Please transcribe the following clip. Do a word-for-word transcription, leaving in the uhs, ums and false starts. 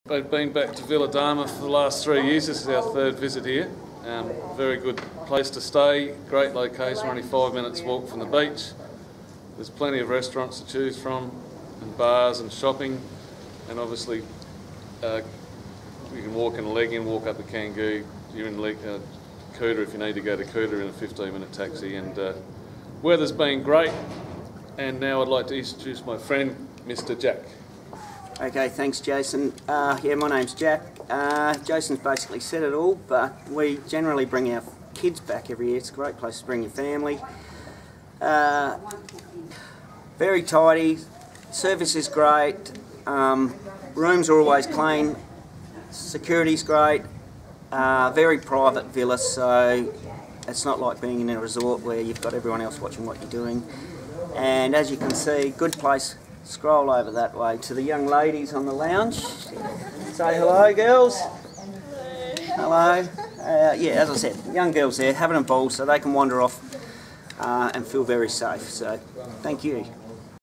I've been back to Villadama for the last three years. This is our third visit here. Um, very good place to stay, great location, only five minutes walk from the beach. There's plenty of restaurants to choose from, and bars and shopping, and obviously uh, you can walk in a leg in, walk up the Kangoo. You're in leg, uh, Kuta if you need to go to Kuta in a fifteen minute taxi, and uh, weather's been great. And now I'd like to introduce my friend, Mister Jack. Okay, thanks Jason. Uh, yeah, my name's Jack. Uh, Jason's basically said it all, but we generally bring our kids back every year. It's a great place to bring your family. Uh, very tidy, service is great, um, rooms are always clean, security's great, uh, very private villa, so it's not like being in a resort where you've got everyone else watching what you're doing. And as you can see, good place. Scroll over that way to the young ladies on the lounge. Say hello, girls. Hello. Uh, yeah, as I said, young girls there having a ball so they can wander off uh, and feel very safe. So, thank you.